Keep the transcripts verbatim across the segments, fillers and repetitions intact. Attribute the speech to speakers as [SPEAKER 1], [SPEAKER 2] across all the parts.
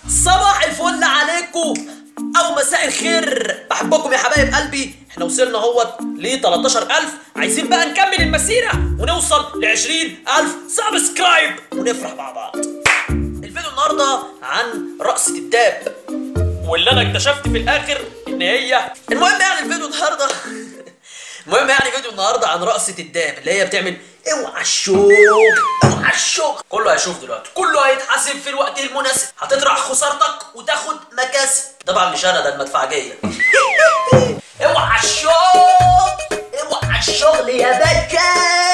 [SPEAKER 1] صباح الفل عليكم او مساء الخير، بحبكم يا حبايب قلبي. احنا وصلنا اهوت ل تلتاشر ألف، عايزين بقى نكمل المسيره ونوصل ل عشرين ألف سبسكرايب ونفرح مع بعض. الفيديو النهارده عن رقصه الداب، واللي انا اكتشفت في الاخر ان هي المهم يعني الفيديو النهارده المهم يعني فيديو النهارده عن رقصه الداب اللي هي بتعمل اوعى الشوك اوعى الشوك. كله هيشوف دلوقتي، كله هيتحاسب في الوقت المناسب، هتطرح خسارتك وتاخد مكاسب. طبعا مش انا، ده المدفعجيه. اوعى الشوك اوعى الشغل يا باشا.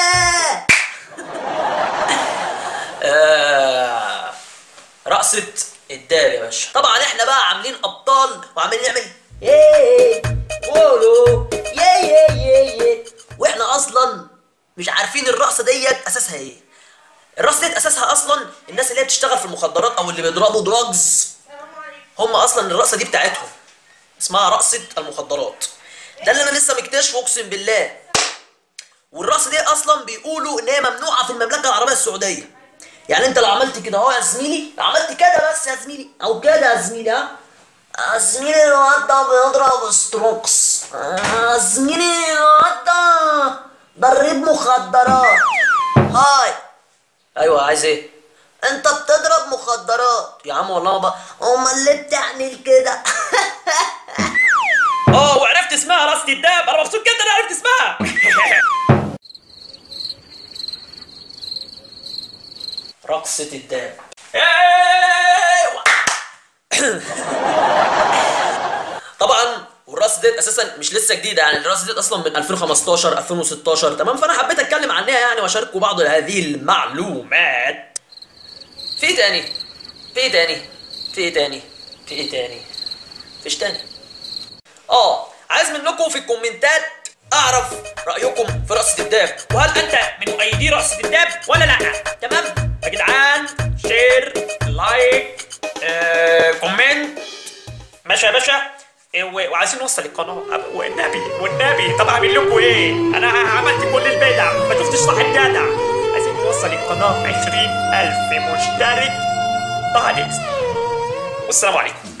[SPEAKER 1] آه رقصه الداب يا باشا. طبعا احنا بقى عاملين ابطال وعاملين نعمل ايه قولوا يا يا يا يا، واحنا اصلا مش عارفين الرقصه ديت اساسها ايه. الرقصه ديت اساسها اصلا الناس اللي هي بتشتغل في المخدرات او اللي بيضربوا دراجز، هم اصلا الرقصه دي بتاعتهم اسمها رقصه المخدرات. ده اللي انا لسه مكتشفه اقسم بالله. والرقصه دي اصلا بيقولوا ان هي ممنوعه في المملكه العربيه السعوديه. يعني انت لو عملت كده اهو يا زميلي، لو عملت كده بس يا زميلي او كده يا زميلي، ها يا زميلي الواد ده بيضرب ستروكس، يا زميلي الواد ده ضريب مخدرات. هاي ايوه عايز ايه؟ انت بتضرب مخدرات يا عم. والله بقى امال ليه بتعمل كده؟ اه وعرفت اسمها رقصة الداب. انا مبسوط جدا انا عرفت اسمها. رقصة الداب. طبعا والرقصة ديت اساسا مش لسه جديده، يعني الرقصة ديت اصلا من ألفين وخمستاشر ألفين وستاشر تمام. فانا حبيت اتكلم عنها يعني واشارككم بعض هذه المعلومات. في ايه تاني؟ في ايه تاني؟ في ايه تاني؟ في ايه تاني؟ فيش تاني. اه عايز منكم في الكومنتات اعرف رايكم في رقصة الداب، وهل انت من مؤيدي رقصة الداب ولا لا؟ تمام يا جدعان، شير لايك آه، كومنت ماشي يا باشا. وعايزين نوصل القناه والنبي والنبي. طب اعمل لكم ايه؟ انا عملت كل البدع ما شفتش صاحب جدع. عايزين نوصل القناه عشرين ألف مشترك بعد اذنك، والسلام عليكم.